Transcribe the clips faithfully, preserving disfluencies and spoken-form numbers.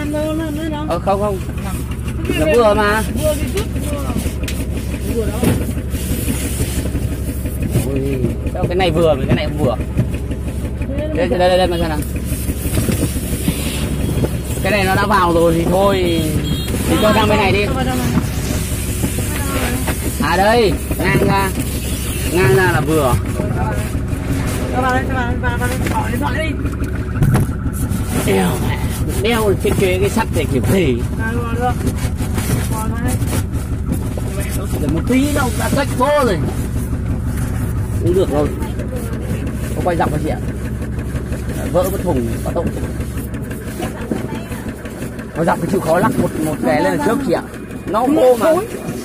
Ờ không không. Nó vừa mà. Ui, cái này vừa với cái này không vừa. Đây đây đây, đây mà xem nào. Cái này nó đã vào rồi thì thôi thì cho sang bên này đi. À đây, ngang ra. Ngang ra là vừa. Cho vào đây, cho vào, vào, vào đây, bỏ điện thoại đi. Đeo mẹ, đeo trên cái cái sắt này kiểu gì. À, được, được. Bỏ vào đây. Chỉ một tí đâu, đã cách vô rồi. Cũng được rồi. Có quay dọc cái chị ạ. Vỡ cái thùng có tông. Có dọc cái chịu khó lắc một một cái lên trước chị ạ. Nó khô mà.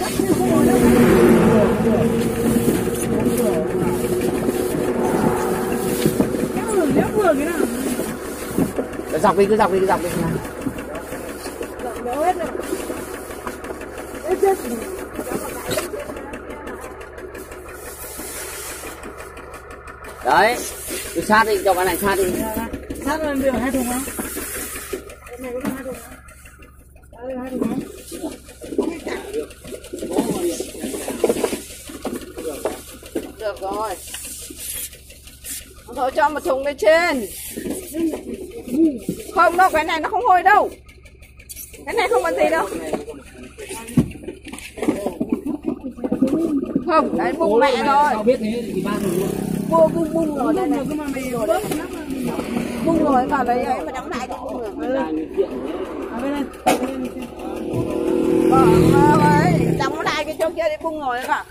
Vừa cái nào? Cứ dọc đi, cứ dọc đi, cứ dọc đi. Dọc đéo hết rồi. Hết chết. Đấy, cứ sát đi, cho cái này sát đi. Sát lên được hai thùng không? Cái này có hai thùng không? Đây hai thùng không? Được rồi. Thôi cho một thùng lên trên. Không đâu, cái này nó không hôi đâu. Cái này không có gì đâu. Không, đấy bung mẹ rồi. Sao biết thế thì ba thùng luôn. Mua bung bung rồi đây này. Bung rồi vào đấy ấy mà đóng lại cũng được. Ờ, ấy, đóng lại cái chỗ kia đi bung rồi cả.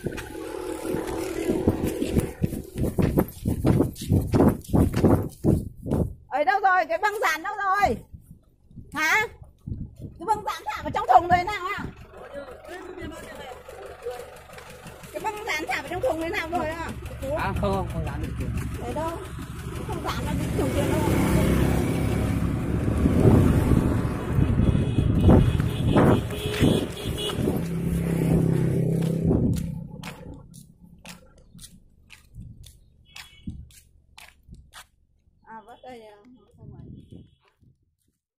Ấy đâu rồi, cái băng dán đâu rồi? Hả? Cái băng dán thả vào trong thùng đấy nào ạ? Cái băng dán thả vào trong thùng đấy nào rồi ạ? À không không, không dán được. Đấy đâu? Không dán nó đi thùng kia đâu.